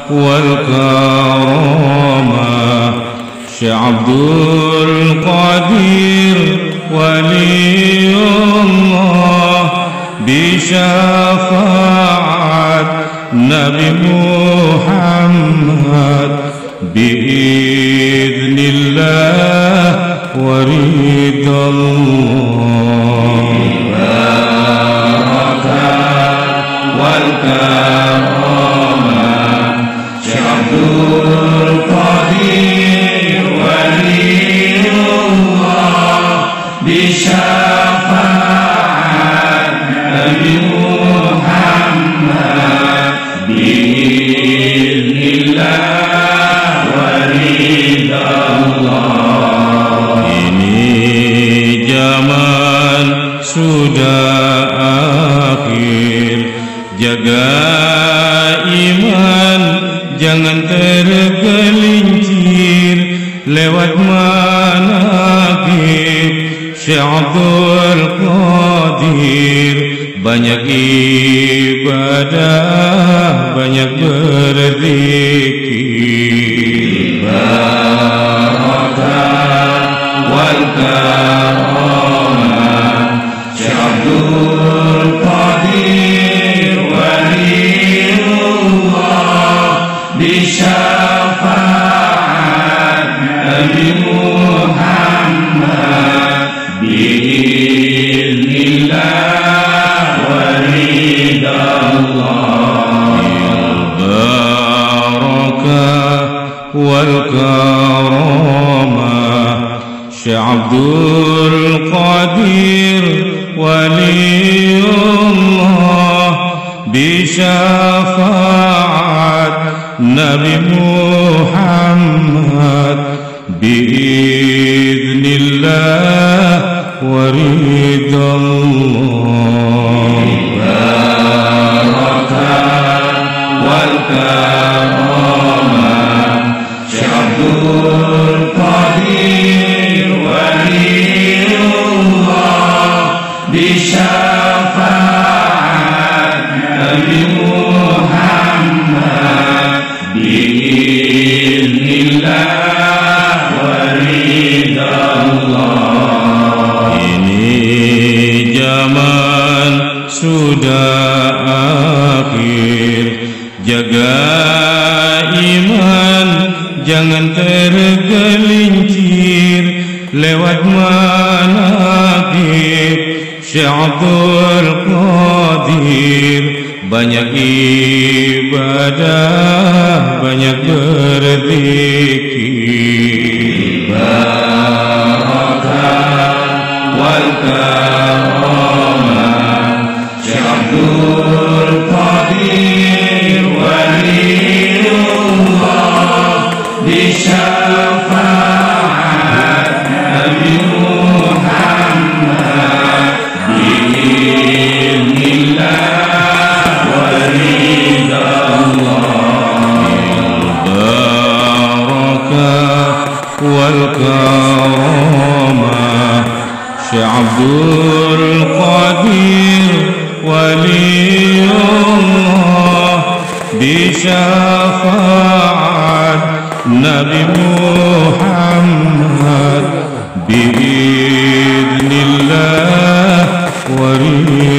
والكرامة شيخ عبد القادر ولي الله بشفاعة نبي محمد بإذن الله ورضا الله البركة والكرامة شيخ عبد القادر ولي الله بشفاعة نبي محمد بإذن الله ورضا الله. Ini zaman sudah akhir, jaga iman jangan tergelincir lewat manaqib Syekh Abdul Qadir. Banyak ibadah, banyak berzikir. Barakah wal karamah Syekh Abdul Qadir waliullah bisyafaat Nabi Muhammad biiznillah والكرامة شيخ عبد القادر ولي الله بشفاعة نبي محمد بإذن الله ورضا الله. البركة والكرامة شيخ عبد القادر ولي الله بشفاعة نبي محمد بإذن الله ورضا الله. Ini zaman sudah akhir, jaga iman jangan tergelincir lewat manaqib Syekh Abdul Qadir. Banyak ibadah, banyak berzikir. Barakah wal karamah Syekh Abdul Qadir waliullah bisyafaat Nabi Muhammad biiznillah ورضا الله. البركة والكرامة شيخ عبد القادر ولي الله بشفاعة نبي محمد بإذن الله ورضا